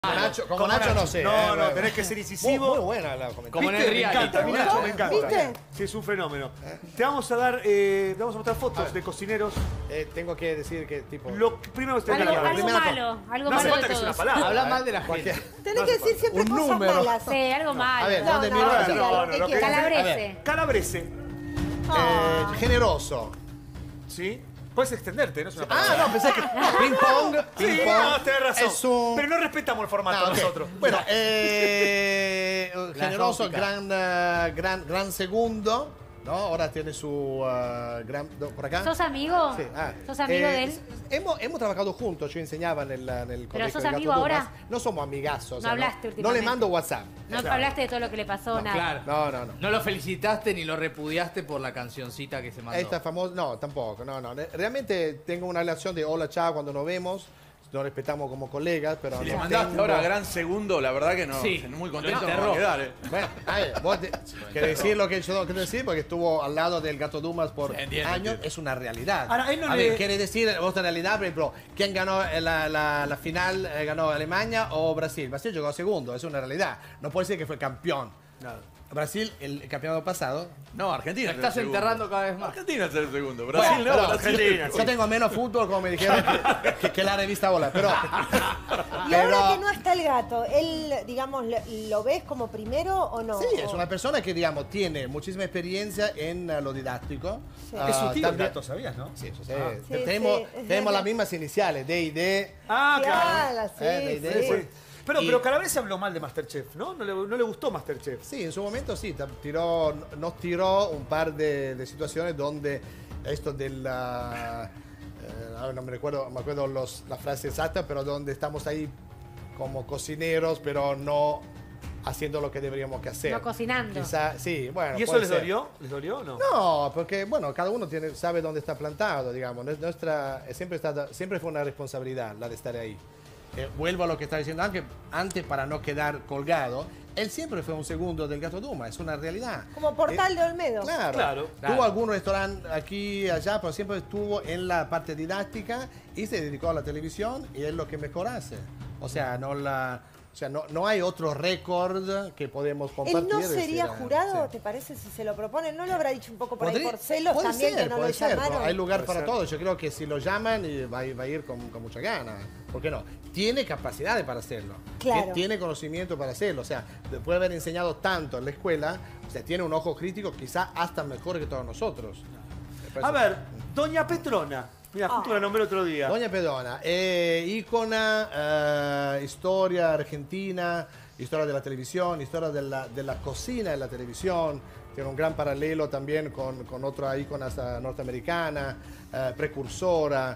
Como Nacho no sé. No, bueno. tenés que ser incisivo. Muy buena la comentario. Como en el reality. Me encanta, me encanta. ¿Viste? Sí, es un fenómeno. Te vamos a dar, te vamos a mostrar fotos de cocineros. Tengo que decir que tipo... Lo primero que te Algo, voy a algo hablar. malo, algo No hace malo de falta que sea una todos. palabra. Habla mal de la Cualquier- gente. Tenés que decir siempre Un cosas número. malas. Sí, algo malo. A ver, No, ¿dónde no, miro? no, No, no, ¿qué lo que- quieres? A Calabrese. ver. Calabrese. Generoso. ¿Sí? Puedes extenderte, no es una Ah, palabra. no, pensé que... Ping pong. Sí, Ping pong. no, tenés razón. Es un... Pero no respetamos el formato Ah, ok. nosotros. Bueno, generoso, exótica. gran segundo, ¿no? Ahora tiene su gran... ¿Por acá? ¿Sos amigo? Sí, ¿Sos amigo de él? Hemos trabajado juntos, yo enseñaba en el colegio. sos de Gato amigo Dumas. ahora? No somos amigazos. o sea, hablaste no le últimamente. mando WhatsApp. No hablaste de todo lo que le pasó, nada. Claro. No. No lo felicitaste ni lo repudiaste por la cancioncita que se mandó. Esta famosa, no, tampoco, no. Realmente tengo una relación de hola, chao cuando nos vemos. Nos respetamos como colegas, pero Si le no mandaste tengo- ahora gran segundo, la verdad que no. Sí, Muy lo contento no enterró. va a quedar, Bueno, a ver, vos querés decir lo que yo no quiero decir porque estuvo al lado del Gato Dumas por Entiendo, años, entiendo. es una realidad. Ahora, él no a le- ver, quiere decir vos en realidad, por ejemplo, ¿quién ganó la final? ¿Ganó Alemania o Brasil? Brasil llegó segundo, es una realidad. No puede decir que fue campeón. Brasil, el campeonato pasado. No, Argentina. Lo estás es el segundo. enterrando cada vez más. Argentina es el segundo. Brasil Bueno, no, pero Brasil. yo tengo menos fútbol, como me dijeron, que la revista Hola, pero... Y ahora que no está el gato, él, digamos, ¿lo ves como primero o no? Sí, es una persona que, digamos, tiene muchísima experiencia en lo didáctico. Sí. Es su tío el también- gato, ¿sabías, no? Sí, eso sí. Sí, tenemos, sí. tenemos las mismas iniciales, D y D. Ah, claro. Claro, sí, de- sí. Pero Calabrese habló mal de Masterchef, ¿no? No le gustó Masterchef. Sí, en su momento sí, nos tiró un par de situaciones donde esto de la... ahora no me acuerdo la frase exacta, pero donde estamos ahí como cocineros, pero no haciendo lo que deberíamos que hacer. No cocinando. Quizá, sí, bueno. ¿Y eso puede les ser. dolió? ¿Les dolió o no? No, porque bueno, cada uno sabe dónde está plantado, digamos. Siempre fue una responsabilidad la de estar ahí. Vuelvo a lo que estaba diciendo antes para no quedar colgado. Él siempre fue un segundo del Gato Dumas, es una realidad. Como Portal de Olmedo. Claro. Claro. Tuvo algún restaurante aquí y allá, pero siempre estuvo en la parte didáctica y se dedicó a la televisión y es lo que mejor hace. O sea, no hay otro récord que podemos compartir. ¿Él no y decir, sería jurado, sí. te parece, si se lo proponen? ¿No lo habrá dicho un poco por ahí Podría- por celos puede también ser, que no lo puede ser, pero llamaron? hay lugar Puede para ser. todo. Yo creo que si lo llaman va a ir con mucha gana. ¿Por qué no? Tiene capacidades para hacerlo. Claro. Tiene conocimiento para hacerlo. O sea, después de haber enseñado tanto en la escuela, o sea, tiene un ojo crítico quizás hasta mejor que todos nosotros. A ver, Doña Petrona. Mira, justo la nombré otro día. Doña Pedona, ícona, historia argentina, historia de la televisión, historia de la cocina de la televisión. Tiene un gran paralelo también con otra ícona norteamericana, precursora.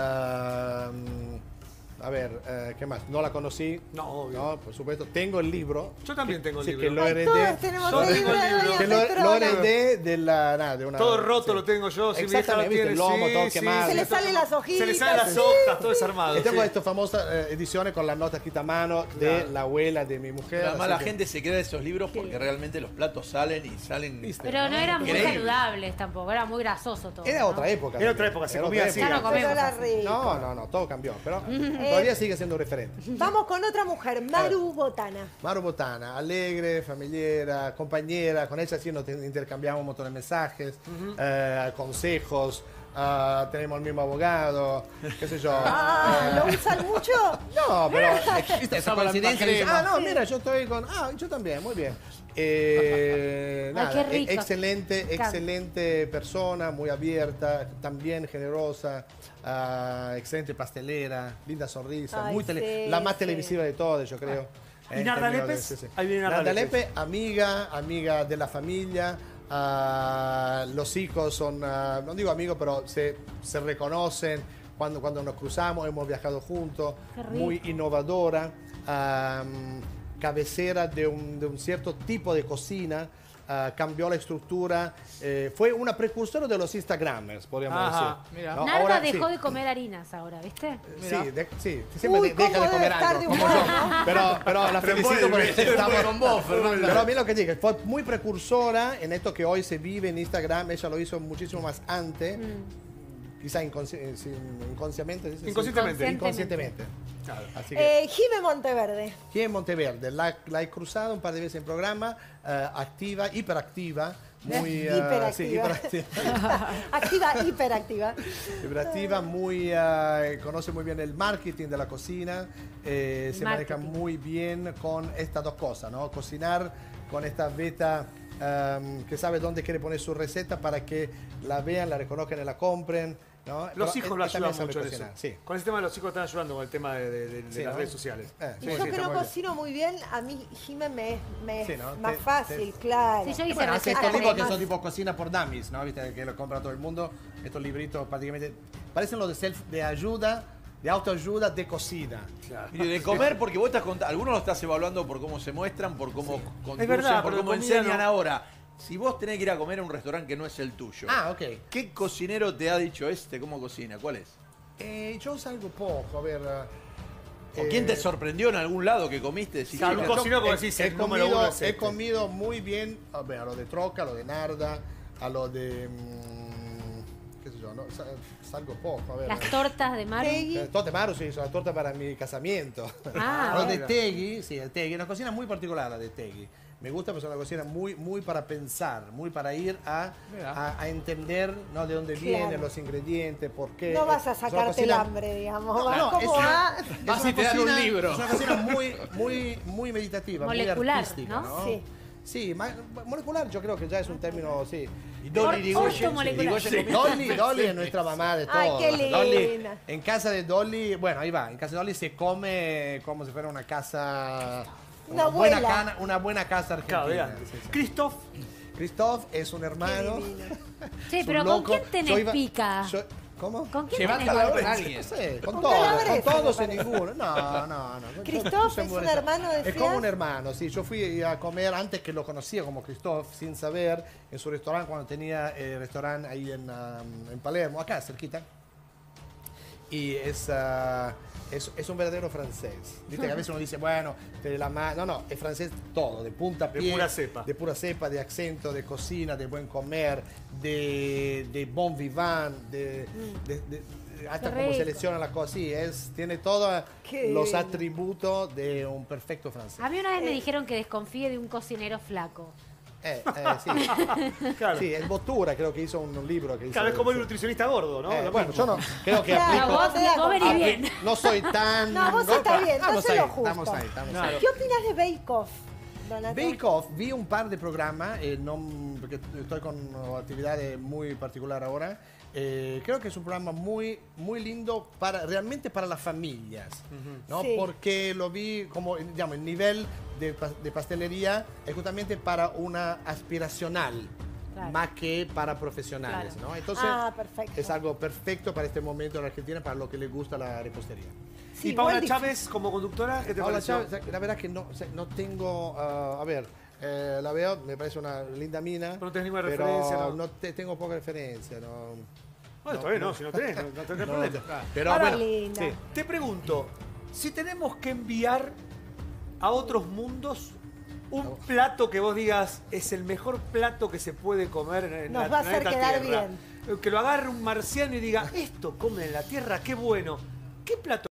A ver, ¿qué más? No la conocí. No, obvio. No, por supuesto. Tengo el libro. Yo también tengo el Sí, libro. que lo Ay, heredé. todos tenemos Yo el tengo libro el de libro. Doña Que lo Petrona. heredé de una... Todo roto sí. lo tengo yo, si mi hija lo Exactamente, tiene. el lomo, todo quemado. Se le salen las Se le hojitas. salen las sí. hojas, todo desarmado. Y tengo sí. estas famosas ediciones con la nota escrita a mano de Claro. la abuela de mi mujer. Además así la que- gente se crea de esos libros porque realmente los platos salen y salen. ¿Viste? Pero no eran muy Increíble. saludables tampoco, era muy grasoso todo. Era ¿no? otra época. Era otra también. época, se Era comía otra así. Ya no época. comemos Pero era así. rico. No, todo cambió. Pero todavía sigue siendo referente. Vamos con otra mujer, Maru Botana. Maru Botana, alegre, familiera, compañera. Con ella sí nos intercambiamos un montón de mensajes, consejos. Tenemos el mismo abogado, qué sé yo. ¿Lo usan mucho? No, pero ¿viste? Esa Usamos la coincidencia. misma crema. No, mira, yo estoy con... yo también, muy bien. Nada, qué rico. excelente, Me encanta. excelente persona, muy abierta, también generosa, excelente pastelera, linda sonrisa, Ay, sí, la más sí. televisiva de todas, yo creo. ¿Y En Narda términos de- Lépez? Ahí viene Narda Lepe, amiga de la familia. Los hijos son, no digo amigos, pero se reconocen cuando nos cruzamos, hemos viajado juntos, Qué rico. muy innovadora, cabecera de un cierto tipo de cocina, cambió la estructura, fue una precursora de los Instagramers, podríamos Ajá, decir. mira. ¿no? Narda Ahora, dejó sí. de comer harinas ahora, ¿viste? Sí, siempre Uy, deja cómo de comer debe estar algo, de como humor, yo. Pero la felicito porque estamos con vos, Fernanda. Pero a mí lo que digo, fue muy precursora en esto que hoy se vive en Instagram. Ella lo hizo muchísimo más antes. quizá inconscientemente. ¿Sí? Inconscientemente. Inconscientemente. Claro. Así que, Jime Monteverde. aquí en Monteverde, la he cruzado un par de veces en programa, activa, hiperactiva, muy... Hiperactiva. sí, hiperactiva. Activa, hiperactiva. Hiperactiva, muy, conoce muy bien el marketing de la cocina, se maneja muy bien con estas dos cosas, ¿no? Cocinar con esta beta que sabe dónde quiere poner su receta para que la vean, la reconozcan y la compren, ¿no? Los Pero hijos lo también ayudan sabe mucho en eso. cocinar, sí. Con ese tema de los hijos están ayudando con el tema de Sí, las ¿no? redes sociales. Y Sí, yo sí, que está no muy bien. cocino muy bien, a mí Jime me es Sí, ¿no? más fácil, claro. Sí, yo hice Bueno, hace recetas estos de libros que más. son tipo cocina por dummies, ¿no? Viste que lo compra todo el mundo. Estos libritos prácticamente parecen los de ayuda, de autoayuda de cocina. Claro. Y de comer, porque vos estás contando, algunos lo estás evaluando por cómo se muestran, por cómo conducen, Es verdad, por pero cómo de comida enseñan no. ahora. Si vos tenés que ir a comer a un restaurante que no es el tuyo, Ah, ok. ¿qué cocinero te ha dicho cómo cocina? ¿Cuál es? Yo salgo poco, a ver. ¿O quién te sorprendió en algún lado que comiste? Decís, Claro, "Che, un cocinero como decís, el número uno es he este". comido muy bien, a ver, a lo de Troca, a lo de Narda, a lo de. ¿Qué sé yo? No, salgo poco, a ver. Las tortas de Maru. Tegui. Torta Maru, sí, hizo la torta para mi casamiento. Ah, Lo de mira. Tegui, sí, el Tegui, una cocina muy particular la de Tegui. Me gusta, pero es una cocina muy para pensar, muy para ir a entender, ¿no? De dónde Claro. vienen los ingredientes, por qué. No vas a Es una sacarte el cocina- hambre, digamos. No, vas no, como a... Vas y te dan un libro. Es una cocina muy meditativa, Molecular, muy artística, ¿no? ¿no? Sí. Sí, molecular yo creo que ya es un término, sí. Y Dolly Irigoyen, Ortomolecular. Dolly es nuestra mamá de todo. Ay, qué linda. Dolly, en casa de Dolly, bueno, ahí va, en casa de Dolly se come como si fuera una casa... Una abuela. Una buena casa Claro, de argentina. antes. Sí, sí. Christoph, Christoph es un hermano. Sí, es pero un ¿con loco. quién tenés Yo iba- pica? ¿Cómo? ¿Con quién Llevate tenés a hablar pica? con alguien. No sé, con Con todos, Calabres, con todos me y parece. ninguno. No. Christoph Yo es soy un hermano, Es decías. como un hermano, sí. Yo fui a comer antes que lo conocía como Christoph, sin saber, en su restaurante, cuando tenía restaurante ahí en Palermo, acá cerquita. Y es un verdadero francés. Viste que a veces uno dice, bueno, no, es francés todo, de punta a De pie. pura cepa. De pura cepa, de acento, de cocina, de buen comer, de bon vivant, hasta Qué como rico. selecciona las cosas. Sí, tiene todos Qué los lindo. atributos de un perfecto francés. A mí una vez me dijeron que desconfíe de un cocinero flaco. Sí. claro. Sí, el Bottura creo que hizo un libro que hizo. Claro, es como el sí. nutricionista gordo, ¿no? Lo Bueno, mismo. yo no creo que Claro, aplico. vos te da comer y con- bien. No soy tan. No, vos está bien, Estamos entonces ahí, lo justo. estamos ahí. Claro. ¿Qué opinas de Bake Off, Donato? Bake Off, vi un par de programas, porque estoy con actividades muy particular ahora. Creo que es un programa muy lindo realmente para las familias, ¿no? Sí. Porque lo vi como, digamos, el nivel de pastelería es justamente para una aspiracional, Claro. más que para profesionales, Claro. ¿no? Entonces, Perfecto. es algo perfecto para este momento en la Argentina, para lo que le gusta la repostería. Sí, ¿Y Paula igual Chávez como conductora? ¿Qué te Paula pareció? Chávez, la verdad que no tengo, a ver, la veo, me parece una linda mina. Pero no tenés ninguna pero referencia, ¿no? tengo poca referencia, no. Bueno, está bien, no, si no tenés, no tendrás No, problema. pero Ahora, bueno, linda. sí. Te pregunto, si tenemos que enviar a otros mundos un plato que vos digas es el mejor plato que se puede comer en Nos la va a hacer planeta quedar Tierra. bien. Que lo agarre un marciano y diga, esto come en la Tierra, qué bueno. ¿Qué plato